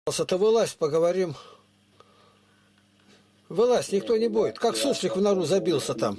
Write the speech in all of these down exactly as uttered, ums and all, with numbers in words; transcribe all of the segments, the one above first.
Ты вылазь, поговорим. Вылазь, никто не будет. Как суслик в нору забился там.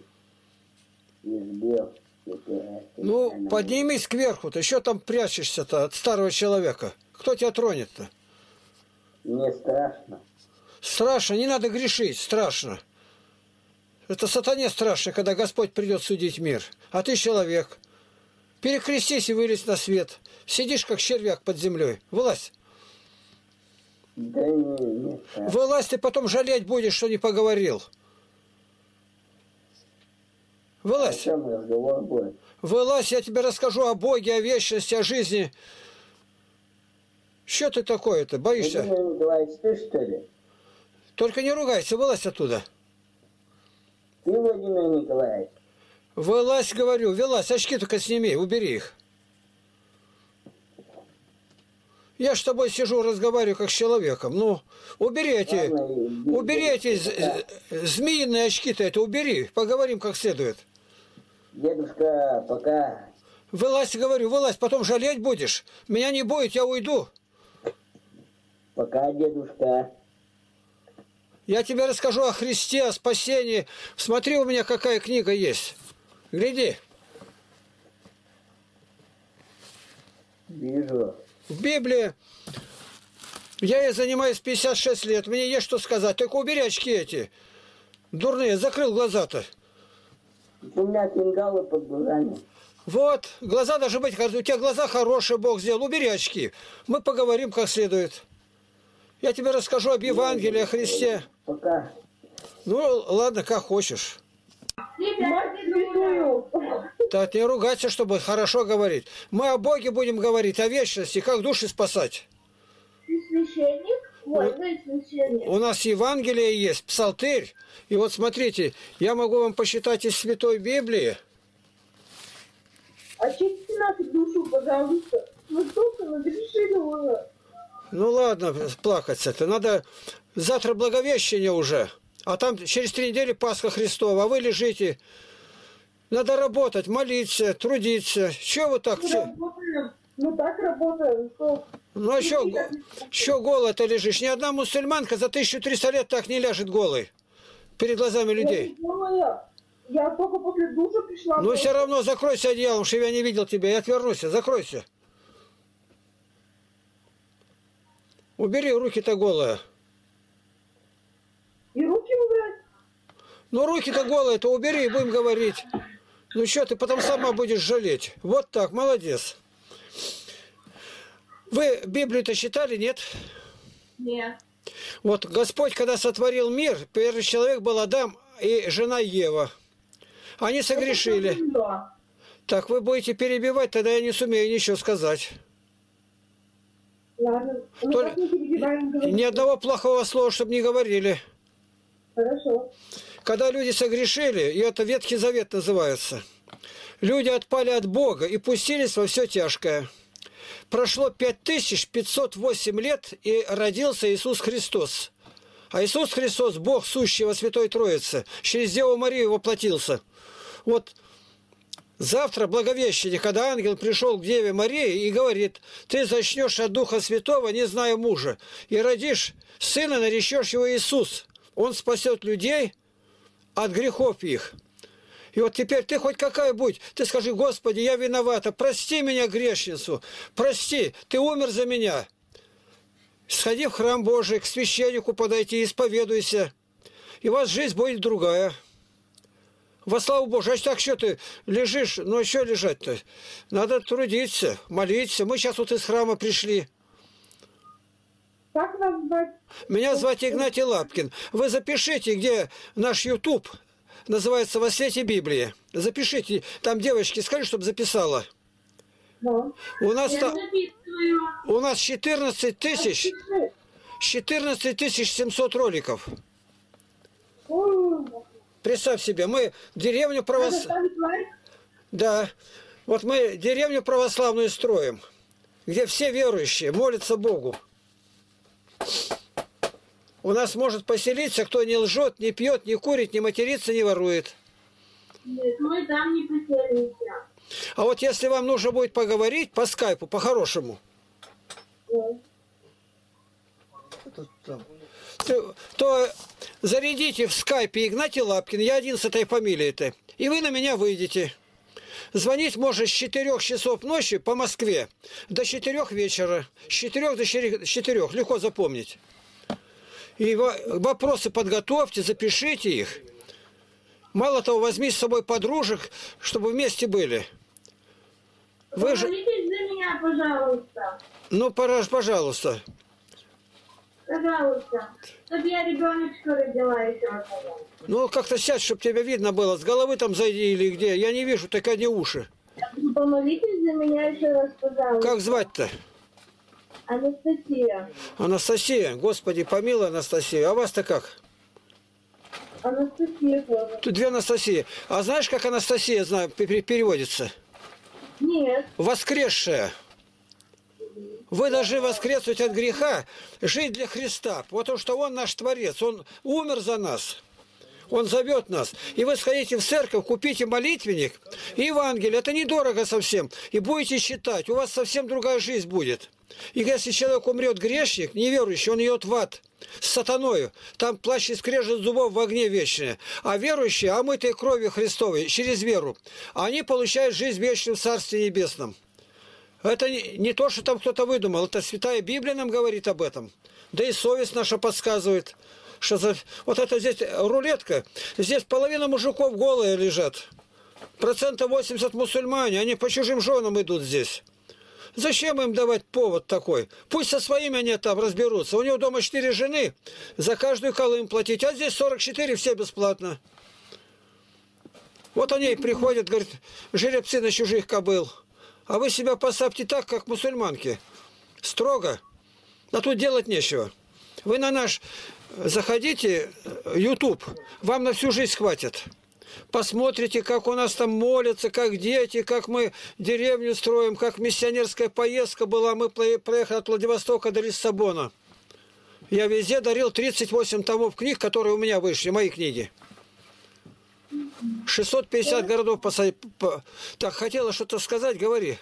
Ну, поднимись кверху-то. Еще там прячешься-то от старого человека. Кто тебя тронет-то? Мне страшно. Страшно, не надо грешить, страшно. Это сатане страшно, когда Господь придет судить мир. А ты человек. Перекрестись и вылезь на свет. Сидишь, как червяк под землей. Вылазь. Да не, не страшно. Вылазь, ты потом жалеть будешь, что не поговорил. Вылазь. О чем разговор будет? Вылазь, я тебе расскажу о Боге, о вечности, о жизни. Что ты такое-то, боишься? Владимир Николаевич, ты что ли? Только не ругайся, вылазь оттуда. Ты, Владимир Николаевич? Вылазь, говорю, вылазь, очки только сними, убери их. Я ж с тобой сижу, разговариваю как с человеком. Ну, убери эти, Ладно, убери эти з- змеиные очки-то, это убери, поговорим как следует. Дедушка, пока. Вылазь, говорю, вылазь, потом жалеть будешь. Меня не будет, я уйду. Пока, дедушка. Я тебе расскажу о Христе, о спасении. Смотри, у меня какая книга есть. Гляди. Вижу. В Библии. Я ей занимаюсь пятьдесят шесть лет. Мне есть что сказать. Только убери очки эти. Дурные. Закрыл глаза-то. У меня фингалы под глазами. Вот. Глаза должны быть. У тебя глаза хорошие, Бог сделал. Убери очки. Мы поговорим как следует. Я тебе расскажу об Евангелии, о Христе. Пока. Ну, ладно, как хочешь. Мать святую. Так, не ругаться, чтобы хорошо говорить. Мы о Боге будем говорить, о вечности, как души спасать. Ты священник? Ой, вы священник. У нас Евангелие есть, псалтырь. И вот смотрите, я могу вам посчитать из Святой Библии. Очистите нашу душу, пожалуйста. Мы только нагрешили уже. Ну ладно, плакаться-то. Надо завтра Благовещение уже. А там через три недели Пасха Христова. А вы лежите. Надо работать, молиться, трудиться. Чего вы так Мы все? работаем. Мы так работаем, что... Ну а что, что голый-то лежишь? Ни одна мусульманка за тысячу триста лет так не ляжет голой. Перед глазами людей. Я, не знаю, я только после душа пришла. Ну все равно закройся одеялом, чтобы я не видел тебя. Я отвернусь, закройся. Убери руки-то голые. И руки убрать. Ну руки-то голые, то убери и будем говорить. Ну что, ты потом сама будешь жалеть. Вот так, молодец. Вы Библию-то читали, нет? Нет. Вот Господь, когда сотворил мир, первый человек был Адам и жена Ева. Они согрешили. Да. Так вы будете перебивать, тогда я не сумею ничего сказать. Ладно. Мы То- так не перебиваем, говорим. Ни одного плохого слова, чтобы не говорили. Хорошо. Когда люди согрешили, и это Ветхий Завет называется, люди отпали от Бога и пустились во все тяжкое. Прошло пять тысяч пятьсот восемь лет, и родился Иисус Христос. А Иисус Христос, Бог сущий во Святой Троице, через Деву Марию воплотился. Вот завтра Благовещение, когда ангел пришел к Деве Марии и говорит: ты зачнешь от Духа Святого, не зная мужа, и родишь сына, наречешь его Иисус. Он спасет людей от грехов их. И вот теперь ты хоть какая будь, ты скажи: Господи, я виновата, прости меня, грешницу, прости, ты умер за меня. Сходи в храм Божий, к священнику подойти, исповедуйся, и у вас жизнь будет другая. Во славу Божию. А так что ты лежишь, ну а что лежать-то? Надо трудиться, молиться. Мы сейчас вот из храма пришли. Как вас звать? Меня звать Игнатий Лапкин. Вы запишите, где наш YouTube называется «Во свете Библии». Запишите. Там девочки скажи, чтобы записала. Да. У нас, Я та- записываю. у нас четырнадцать тысяч, четырнадцать тысяч семьсот роликов. Ой, Представь себе, мы деревню надо православную... ставить лайк. Да. Вот мы деревню православную строим, где все верующие молятся Богу. У нас может поселиться, кто не лжет, не пьет, не курит, не матерится, не ворует. Нет, мы там не поселимся. А вот если вам нужно будет поговорить по скайпу, по-хорошему, Да. то зарядите в скайпе Игнатий Лапкин, я один с этой фамилией-то, и вы на меня выйдете. Звонить можно с четырёх часов ночи по Москве до четырёх вечера. С четырёх до четырёх, легко запомнить. И вопросы подготовьте, запишите их. Мало того, возьми с собой подружек, чтобы вместе были. Вы же... Помолитесь за меня, пожалуйста. Ну, пожалуйста. Пожалуйста. Чтобы я ребеночка родила еще. Ну, как-то сядь, чтобы тебя видно было. С головы там зайди или где. Я не вижу, так одни уши. Помолитесь за меня еще раз, пожалуйста. Как звать-то? Анастасия. Анастасия. Господи, помилуй, Анастасия. А вас-то как? Анастасия тоже. Тут две Анастасии. А знаешь, как Анастасия, знаю, переводится? Нет. Воскресшая. Вы должны воскреснуть от греха, жить для Христа, потому что Он наш Творец, Он умер за нас, Он зовет нас. И вы сходите в церковь, купите молитвенник и Евангелие, это недорого совсем, и будете читать, у вас совсем другая жизнь будет. И если человек умрет грешник, неверующий, он идет в ад с сатаною, там плащ и скрежет зубов в огне вечное. А верующие, омытые кровью Христовой, через веру, они получают жизнь вечную в Царстве Небесном. Это не то, что там кто-то выдумал. Это Святая Библия нам говорит об этом. Да и совесть наша подсказывает, что за... вот это здесь рулетка. Здесь половина мужиков голые лежат. Процентов восемьдесят мусульмане. Они по чужим женам идут здесь. Зачем им давать повод такой? Пусть со своими они там разберутся. У него дома четыре жены. За каждую колым платить. А здесь сорок четыре, все бесплатно. Вот они и приходят, говорят, жеребцы на чужих кобыл. А вы себя поставьте так, как мусульманки. Строго. А тут делать нечего. Вы на наш заходите, YouTube, вам на всю жизнь хватит. Посмотрите, как у нас там молятся, как дети, как мы деревню строим, как миссионерская поездка была. Мы проехали от Владивостока до Лиссабона. Я везде дарил тридцать восемь томов книг, которые у меня вышли, мои книги. шестьсот пятьдесят городов посадить. Так, хотела что-то сказать, говори.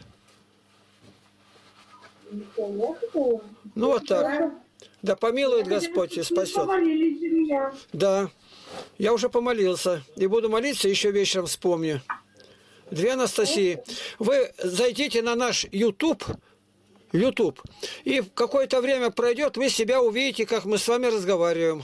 Ну вот так. Да помилует Господь и спасет. Да, я уже помолился. И буду молиться, еще вечером вспомню. Две Анастасии. Вы зайдите на наш YouTube, YouTube, и в какое-то время пройдет, вы себя увидите, как мы с вами разговариваем.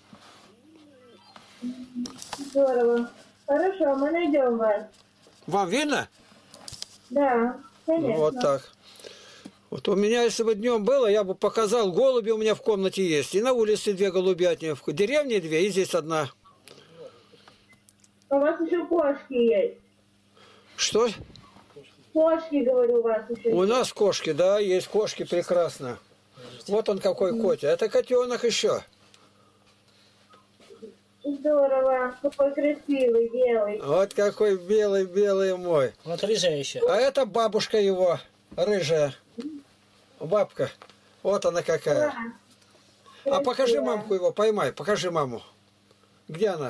Здорово. Хорошо, мы найдем вас. Вам видно? Да, конечно. Ну, вот так. Вот у меня, если бы днем было, я бы показал, голуби у меня в комнате есть. И на улице две голубятни, в деревне две, и здесь одна. У вас еще кошки есть. Что? Кошки, говорю, у вас еще У есть. нас кошки, да, есть кошки, прекрасно. Вот он какой котя. Это котенок еще. Здорово, какой красивый, белый. Вот какой белый-белый мой. Вот рыжая еще. А это бабушка его, рыжая. Бабка. Вот она какая. Да. А покажи Красивая. мамку его, поймай, покажи маму. Где она?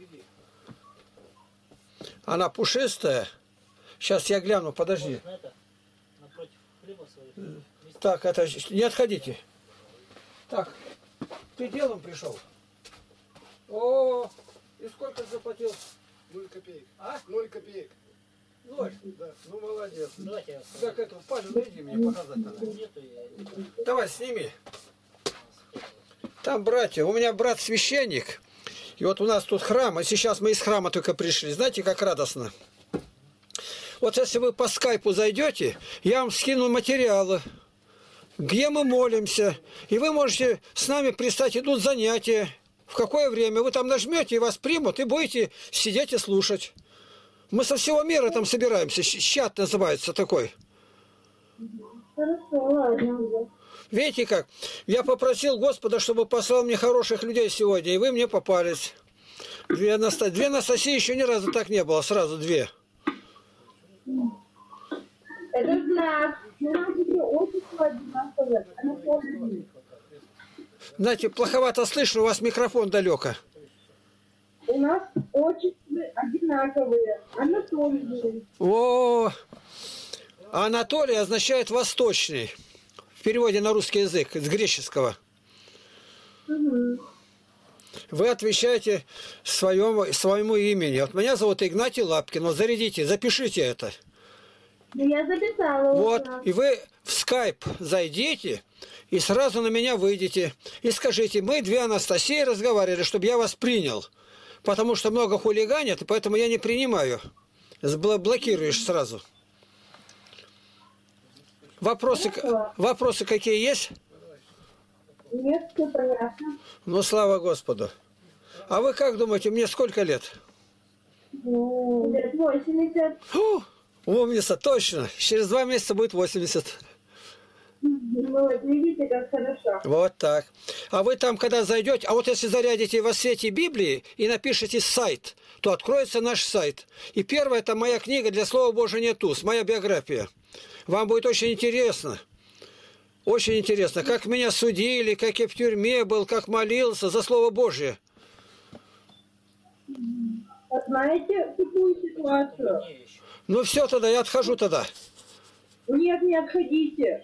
Она пушистая. Сейчас я гляну, подожди. Так, это... Не отходите. Так, ты делом пришел? О, и сколько заплатил? Ноль копеек. А? Ноль копеек. Ноль? Да. Ну, молодец. Давайте я Так, эту палю найди мне, показать надо. нету, я... Давай, сними. Там братья. У меня брат священник. И вот у нас тут храм. И сейчас мы из храма только пришли. Знаете, как радостно. Вот если вы по скайпу зайдете, я вам скину материалы, где мы молимся. И вы можете с нами пристать. Идут занятия. В какое время вы там нажмете, и вас примут, и будете сидеть и слушать. Мы со всего мира там собираемся. Чат называется такой. Хорошо, ладно. Видите как? Я попросил Господа, чтобы послал мне хороших людей сегодня, и вы мне попались. Две, Анаста... две Анастасии еще ни разу так не было, сразу две. Это знак. У нас еще отчество одинаковое. Анатолий. Знаете, плоховато слышно, у вас микрофон далеко. У нас отчества одинаковые. Анатолий. О, Анатолий означает восточный. В переводе на русский язык, с греческого. Угу. Вы отвечаете своему, своему имени. Вот меня зовут Игнатий Лапкин. Вот зарядите, запишите это. Я записала. Вот, уже. и вы в скайп зайдите и сразу на меня выйдете. И скажите, мы две Анастасии разговаривали, чтобы я вас принял. Потому что много хулиганят, и поэтому я не принимаю. Бл- блокируешь сразу. Вопросы, Хорошо. вопросы какие есть? Нет, все понятно. Ну, слава Господу. А вы как думаете, мне сколько лет? Ну, лет восемьдесят. Фу, умница, точно. Через два месяца будет восемьдесят. Вот, видите, как хорошо. Вот так. А вы там, когда зайдете, а вот если зарядите во свете Библии и напишите сайт, то откроется наш сайт. И первое, это моя книга «Для Слова Божия нет уст», моя биография. Вам будет очень интересно. Очень интересно, как меня судили, как я в тюрьме был, как молился за Слово Божие. А знаете какую ситуацию? Ну все тогда, я отхожу тогда. Нет, не отходите.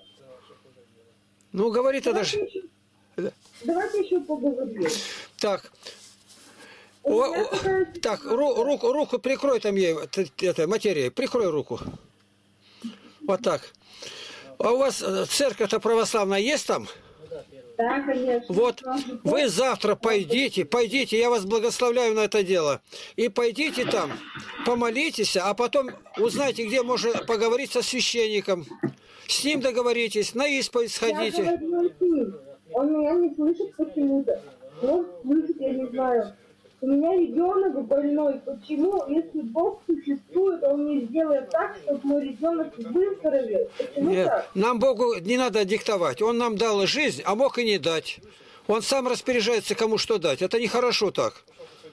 Ну, говори тогда. Давайте ж- еще, давайте еще поговорим. Так. У О, меня о, такая так, ситуация. ру- руку, руку прикрой там ей, т- это, материей, прикрой руку. Вот так. А у вас э, церковь-то православная есть там? Да, конечно. Вот, вы завтра пойдите, пойдите, я вас благословляю на это дело. И пойдите там, помолитесь, а потом узнайте, где можно поговорить со священником. С ним договоритесь, на исповедь Я сходите. говорила с ним. Он меня не слышит почему-то. Он слышит, я не знаю. У меня ребенок больной. Почему, если Бог существует, он не сделает так, чтобы мой ребенок выздоровел? Почему Нет, так? нам Богу не надо диктовать. Он нам дал жизнь, а мог и не дать. Он сам распоряжается, кому что дать. Это нехорошо так.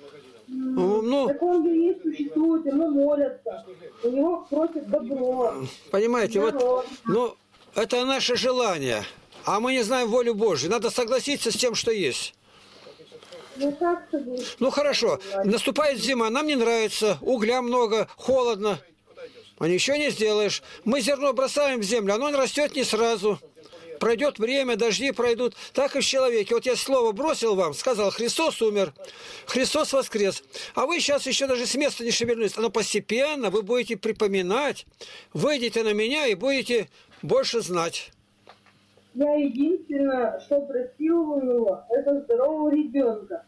Ну, Так он же есть, существует, ему молятся. У него просят добро. понимаете, вот, здорово. ну, это наше желание. А мы не знаем волю Божью. Надо согласиться с тем, что есть. Ну как ты Ну хорошо, наступает зима, нам не нравится, угля много, холодно. А ничего не сделаешь. Мы зерно бросаем в землю, оно растет не сразу. Пройдет время, дожди пройдут. Так и в человеке. Вот я слово бросил вам, сказал, Христос умер, Христос воскрес. А вы сейчас еще даже с места не шевельнулись. Но постепенно вы будете припоминать, выйдете на меня и будете больше знать. Я единственное, что просила у него, это здорового ребенка.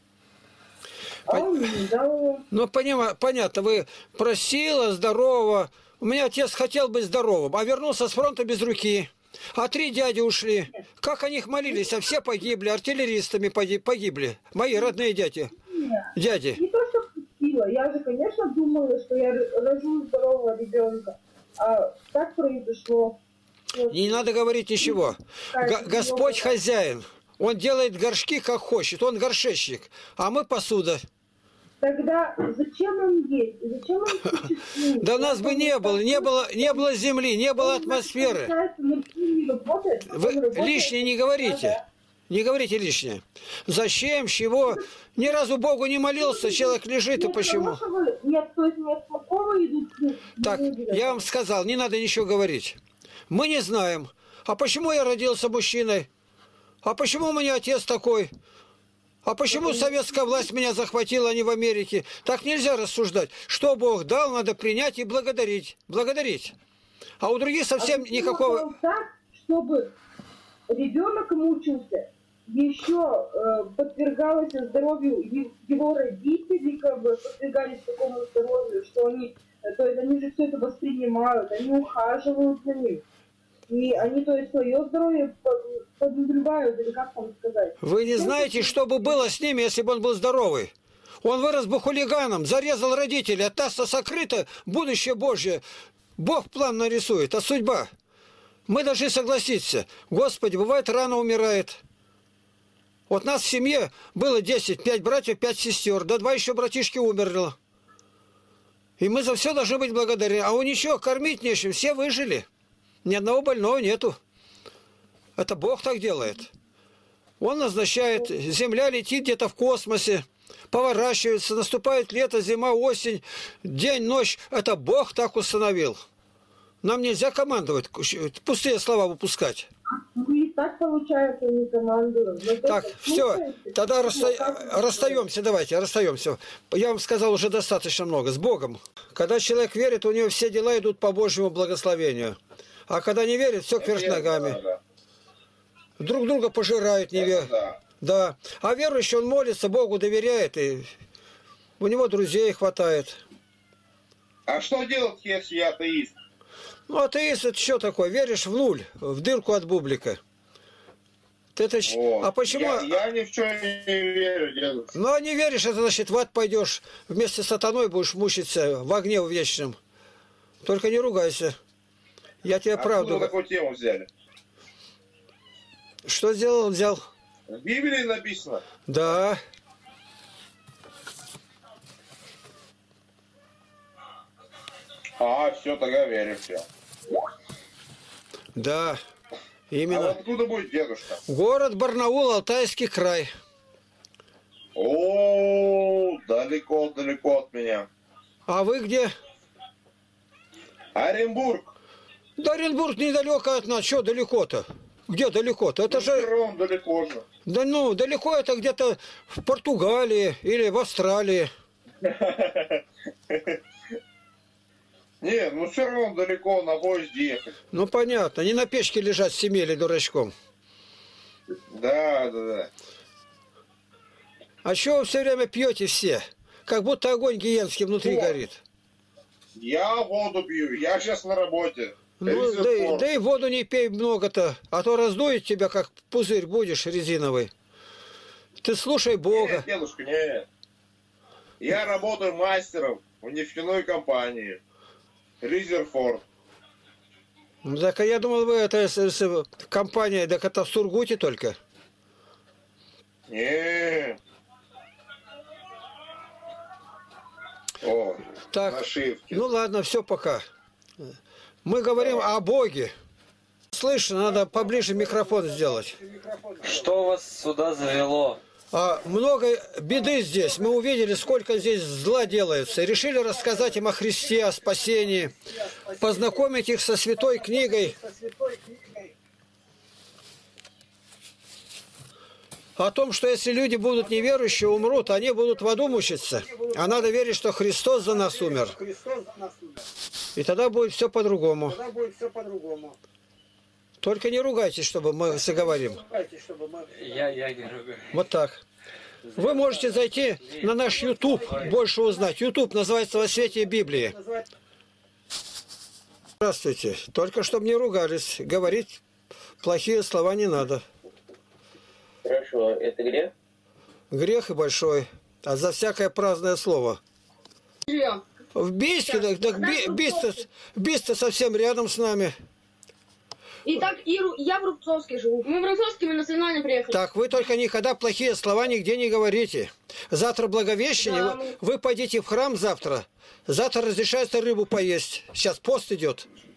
А он мне не дал. Ну, понима- понятно, вы просила здорового. У меня отец хотел быть здоровым, а вернулся с фронта без руки. А три дяди ушли. Как о них молились, а все погибли, артиллеристами поги- погибли. Мои родные дяди. Нет. Дяди. Не то, что просила. Я же, конечно, думала, что я р- рожу здорового ребенка. А так произошло. Вот. Не надо говорить ничего. Г- Господь хозяин. Он делает горшки, как хочет. Он горшечник. А мы посуда. Тогда зачем он есть? Зачем он существует? Да нас бы не было. Не было, не было земли, не было Он, атмосферы. получается, Меркурий не работает, Вы он работает. лишнее не говорите. Не говорите лишнее. Зачем, чего? Ни разу Богу не молился, человек лежит, и Нет почему? хорошего, нет, то есть нет плохого идут. Так, люди. я вам сказал, не надо ничего говорить. Мы не знаем. А почему я родился мужчиной? А почему у меня отец такой? А почему советская власть меня захватила, а не в Америке? Так нельзя рассуждать. Что Бог дал, надо принять и благодарить. Благодарить. А у других совсем А почему никакого... он так, чтобы ребенок мучился, еще э, подвергалось здоровью е- его родителей, как бы подвергались такому здоровью, что они, э, то есть они же все это воспринимают, они ухаживают за ним. И они, то есть, свое здоровье под- поднаблюдают, или как там сказать. Вы не знаете, что бы было с ними, если бы он был здоровый? Он вырос бы хулиганом, зарезал родителей, от нас сокрыто будущее Божье. Бог план нарисует, а судьба. Мы должны согласиться. Господи, бывает, рано умирает. Вот нас в семье было десять, пять братьев, пять сестер, да два еще братишки умерло. И мы за все должны быть благодарны. А у ничего, кормить нечем, все выжили. Ни одного больного нету. Это Бог так делает. Он назначает, земля летит где-то в космосе, поворачивается, наступает лето, зима, осень, день, ночь. Это Бог так установил. Нам нельзя командовать, пустые слова выпускать. Вы так получается, не командую. Но Так, только все, слушайте, тогда ну, расста... как- расстаемся, давайте, расстаемся. Я вам сказал уже достаточно много. С Богом. Когда человек верит, у него все дела идут по Божьему благословению. А когда не верит, все кверх ногами. Друг друга пожирают, не верят. Да. Да. А верующий, он молится, Богу доверяет, и у него друзей хватает. А что делать, если я атеист? Ну, атеист это что такое? Веришь в нуль, в дырку от бублика. Ты это... ч- Вот. А почему... Я, я ни в чем не верю, дедушка. Ну, а не веришь, это значит, в ад пойдешь, вместе с сатаной будешь мучиться в огне в вечном. Только не ругайся. Я тебе Откуда правду... вы такую тему взяли? Что сделал, взял? В Библии написано. Да. А, все, тогда верю, все. Да. А Именно. откуда будет дедушка? Город Барнаул, Алтайский край. О, далеко-далеко от меня. А вы где? Оренбург. Да, Оренбург недалеко от нас. Что далеко-то? Где далеко-то? Это Ну, же... Перрон далеко же. Да ну, далеко это где-то в Португалии или в Австралии. Не, ну все равно далеко на поезде ехать. Ну, понятно. Не на печке лежать с семьей дурачком. Да, да, да. А что вы все время пьете все? Как будто огонь гиенский внутри О. горит. Я воду пью, я сейчас на работе. Ну, да, и- Резервуар. да и воду не пей много-то, а то раздует тебя, как пузырь будешь резиновый. Ты слушай Бога. Нет, дедушка, нет. Я работаю мастером в нефтяной компании. Резерфорд. Ну, так а я думал, вы это с- с- компания, так это в Сургуте только. Не. О, Так, нашивки. ну ладно, все, пока. Мы говорим о Боге. Слышно, надо поближе микрофон сделать. Что вас сюда завело? А много беды здесь. Мы увидели, сколько здесь зла делается. Решили рассказать им о Христе, о спасении, познакомить их со святой книгой. О том, что если люди будут неверующие, умрут, они будут в аду мучиться. А надо верить, что Христос за нас умер. Христос за нас умер. И тогда будет все по-другому. Тогда будет все по-другому. Только не ругайтесь, чтобы мы заговорим. Давайте, чтобы мы... Я, я не ругаю. Вот так. Вы можете зайти на наш YouTube, больше узнать. YouTube называется «Во свете Библии». назвать Здравствуйте. Только чтобы не ругались. Говорить плохие слова не надо. Хорошо, это грех? Грех и большой. А за всякое праздное слово. В Бийске, так, так Би- Бийск-то Бийск-то совсем рядом с нами. Итак, Иру, я в Рубцовске живу. Мы в Рубцовске, мы на соревнования приехали. Так, вы только никогда плохие слова нигде не говорите. Завтра Благовещение, Да, вы, мы- вы пойдите в храм завтра. Завтра разрешается рыбу поесть. Сейчас пост идет.